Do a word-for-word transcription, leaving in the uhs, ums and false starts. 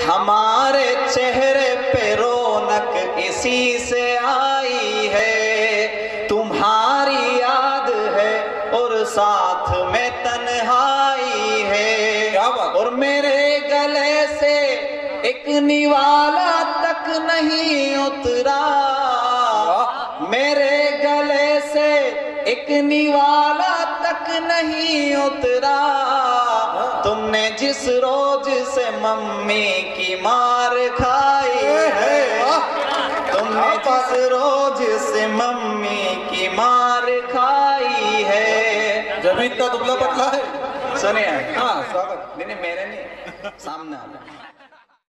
हमारे चेहरे पे रौनक इसी से आई है, तुम्हारी याद है और साथ में तन्हाई है। और मेरे गले से एक निवाला तक नहीं उतरा, मेरे गले से एक निवाला तक नहीं उतरा। तुमने जिस रोज से मम्मी की मार खाई है, तुमने जिस रोज से मम्मी की मार खाई है। जब इतना दुबला पतला है। सुनिए, हाँ स्वागत। नहीं नहीं मेरे नहीं, सामने आ